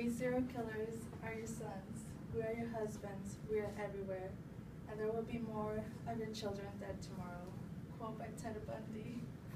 We serial killers are your sons. We are your husbands. We are everywhere. And there will be more of your children dead tomorrow. Quote by Ted Bundy.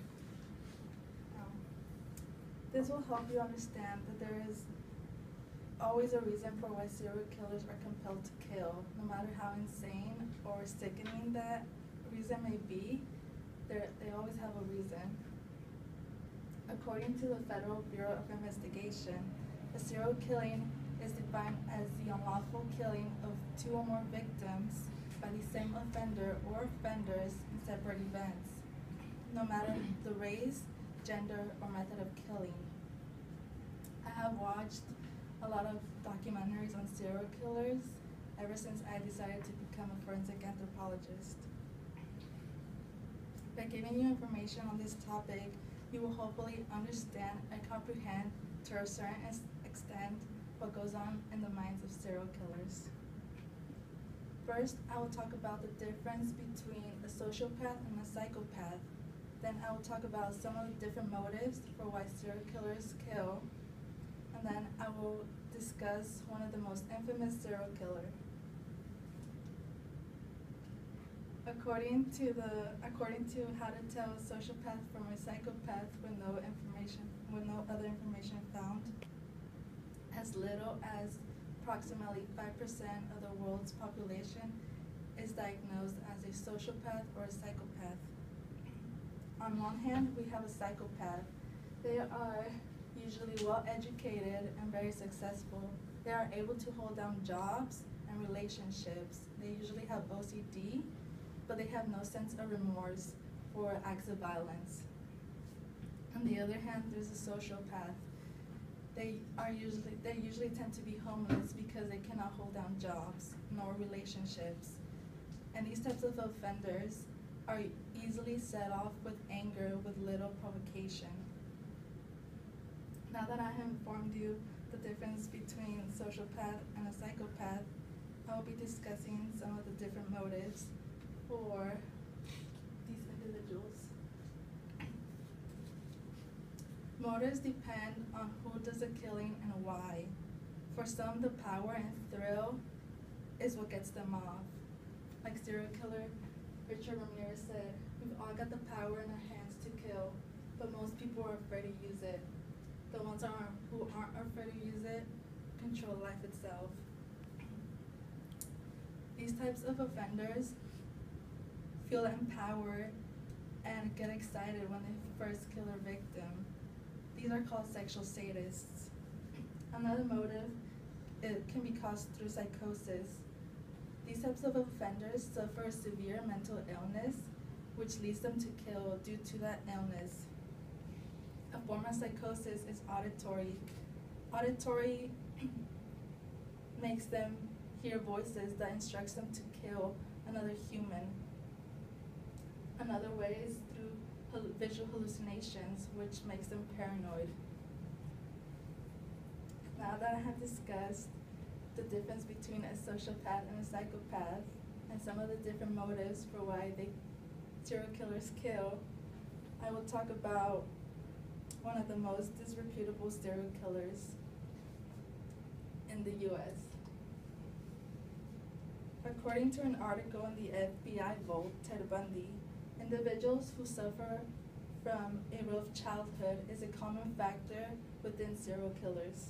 This will help you understand that there is always a reason for why serial killers are compelled to kill. No matter how insane or sickening that reason may be, they always have a reason. According to the Federal Bureau of Investigation, a serial killing is defined as the unlawful killing of two or more victims by the same offender or offenders in separate events, no matter the race, gender, or method of killing. I have watched a lot of documentaries on serial killers ever since I decided to become a forensic anthropologist. By giving you information on this topic, you will hopefully understand and comprehend to a certain extent what goes on in the minds of serial killers. First, I will talk about the difference between a sociopath and a psychopath. Then I will talk about some of the different motives for why serial killers kill. And then I will discuss one of the most infamous serial killers. According to how to tell a sociopath from a psychopath with no other information found, as little as approximately 5% of the world's population is diagnosed as a sociopath or a psychopath. On one hand, we have a psychopath. They are usually well educated and very successful. They are able to hold down jobs and relationships. They usually have OCD, but they have no sense of remorse for acts of violence. On the other hand, there's a sociopath. They usually tend to be homeless because they cannot hold down jobs nor relationships. And these types of offenders are easily set off with anger with little provocation. Now that I have informed you the difference between a sociopath and a psychopath, I will be discussing some of the different motives for these individuals. Motives depend on who does the killing and why. For some, the power and thrill is what gets them off. Like serial killer Richard Ramirez said, we've all got the power in our hands to kill, but most people are afraid to use it. The ones who aren't afraid to use it control life itself. These types of offenders feel empowered and get excited when they first kill a victim. These are called sexual sadists. Another motive, it can be caused through psychosis. These types of offenders suffer a severe mental illness, which leads them to kill due to that illness. A form of psychosis is auditory. Auditory makes them hear voices that instructs them to kill another human. Another way is through visual hallucinations, which makes them paranoid. Now that I have discussed the difference between a sociopath and a psychopath and some of the different motives for why serial killers kill, I will talk about one of the most disreputable serial killers in the U.S. According to an article in the FBI Vault, Ted Bundy, individuals who suffer from a rough childhood is a common factor within serial killers.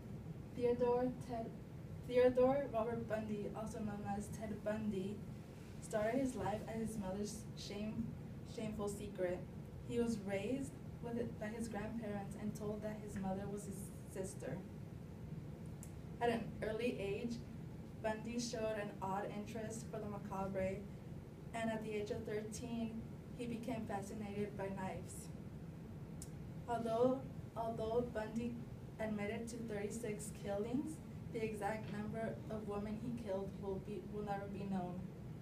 Theodore Robert Bundy, also known as Ted Bundy, started his life as his mother's shameful secret. He was raised by his grandparents and told that his mother was his sister. At an early age, Bundy showed an odd interest for the macabre, and at the age of 13, he became fascinated by knives. Although Bundy admitted to 36 killings, the exact number of women he killed will never be known.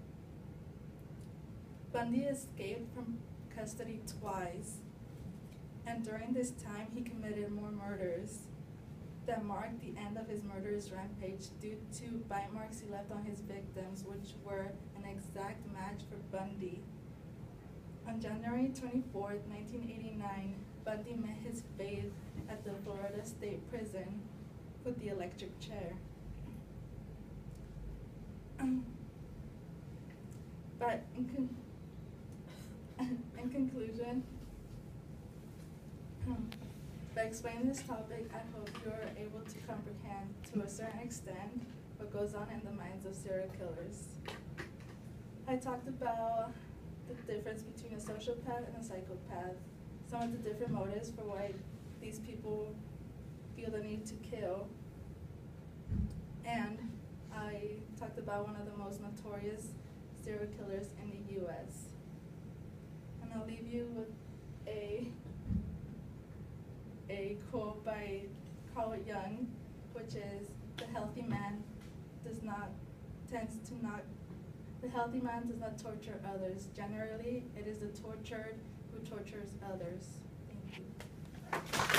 Bundy escaped from custody twice, and during this time he committed more murders that marked the end of his murderous rampage due to bite marks he left on his victims, which were an exact match for Bundy. On January 24th, 1989, Bundy met his fate at the Florida State Prison with the electric chair. But in conclusion, by explaining this topic, I hope you are able to comprehend to a certain extent what goes on in the minds of serial killers. I talked about the difference between a sociopath and a psychopath, some of the different motives for why these people feel the need to kill, and I talked about one of the most notorious serial killers in the U.S. And I'll leave you with a quote by Carl Jung, which is, the healthy man does not torture others. Generally, it is the tortured who tortures others. Thank you.